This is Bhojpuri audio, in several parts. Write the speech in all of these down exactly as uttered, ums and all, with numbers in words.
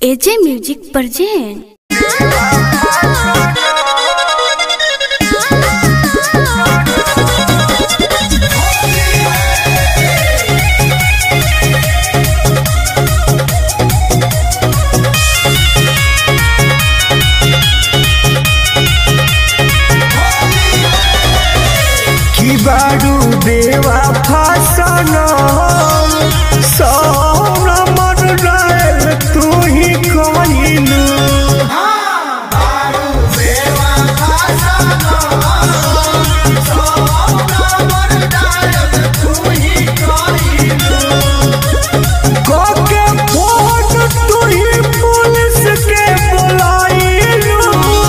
एजे म्यूजिक प्रेजेंट। की बारू देवा फासना सोना मन रहे तू ही कहलू। बारू देवा फासना सोना मन रहे तू ही कहलू। कोके फोन तू ही पुलिस के बुलाइलू।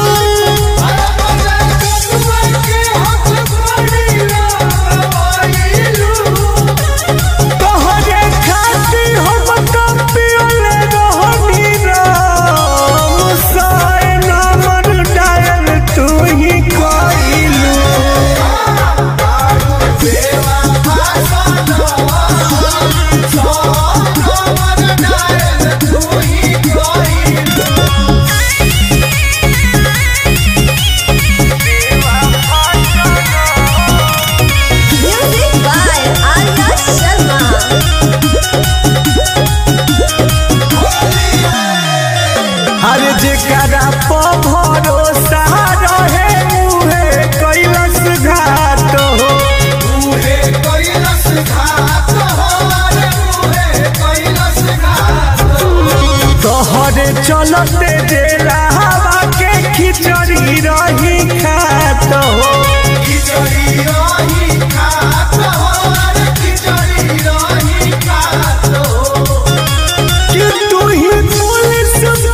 अरे जेकरा पे भरोसा रहे उहे कैलस घाट हो। उहे कैलस घाट हो, अरे उहे कैलस घाट हो। तोहरे चलते जेला हवा के खिचड़ी रही खात हो। खिचड़ी रही खात हो, अरे खिचड़ी रही खात हो। कि तू ही पुलिस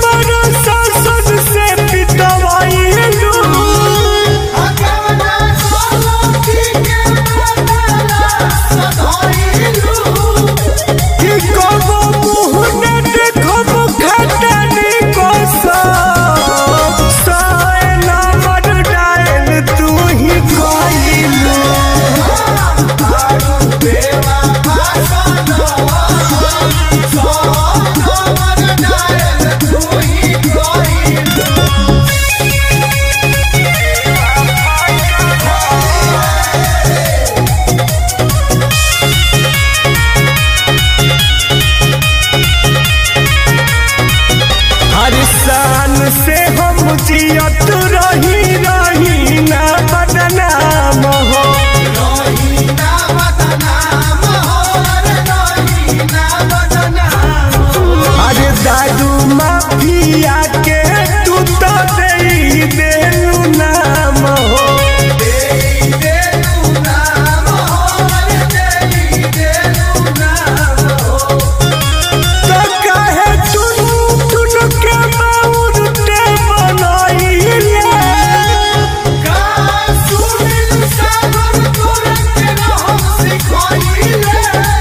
से हम जियत रही रही ना बदनाम हो। रही ना बदनाम हो, अरे रही ना बदनाम हो। अरे दादू माफिया के तू तो दे देलू नाम हो। दे देलू नाम हो, अरे दे देलू नाम हो। तो काहे तू तू के Yeah.